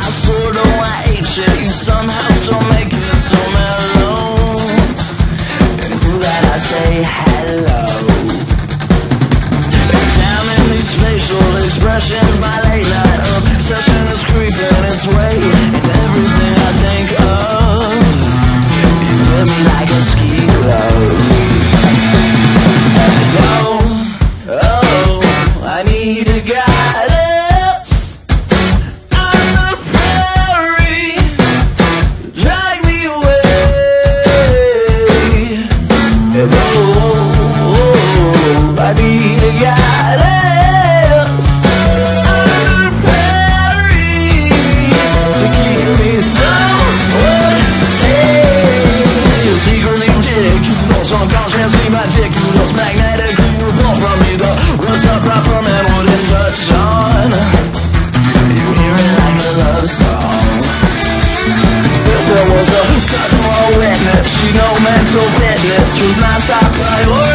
sword, oh I hate you. You somehow still make it so mellow. And to that I say hello. Examine these facial expressions. My late night obsession is creeping its way into everything I think of. You hit me like a ski glove. Oh, I need a guidance on the prairie. Drag me away. And oh, I need a guidance on the prairie to keep me somewhere safe. You're secretly ridiculous, unconsciously ridiculous, magnetic. From me, the words are proper man wouldn't touch on. You hear it like a love song. If there was a customer witness, you know mental fitness was my top priority.